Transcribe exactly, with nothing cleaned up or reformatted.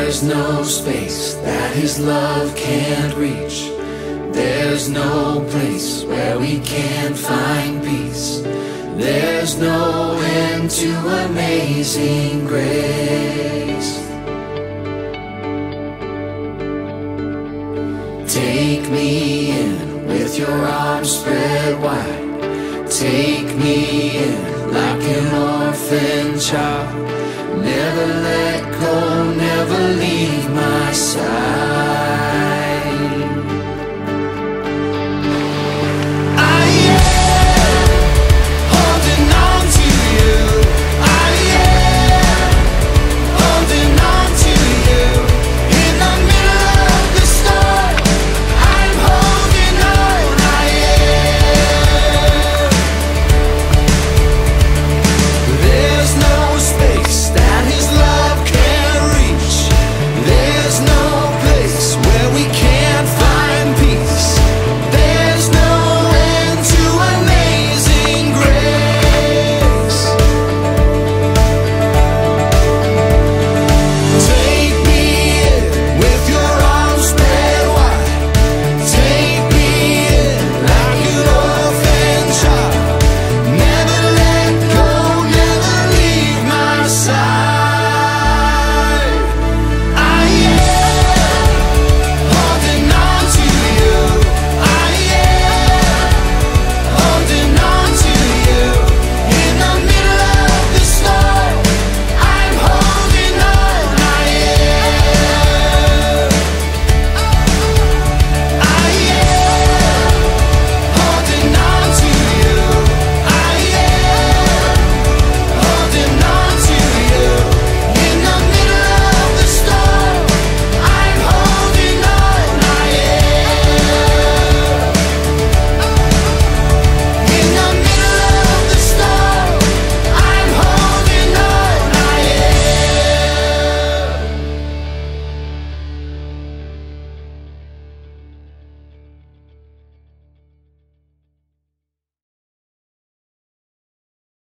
There's no space that His love can't reach. There's no place where we can't find peace. There's no end to amazing grace. Take me in with your arms spread wide. Take me in like an orphan child. Never let go, never leave.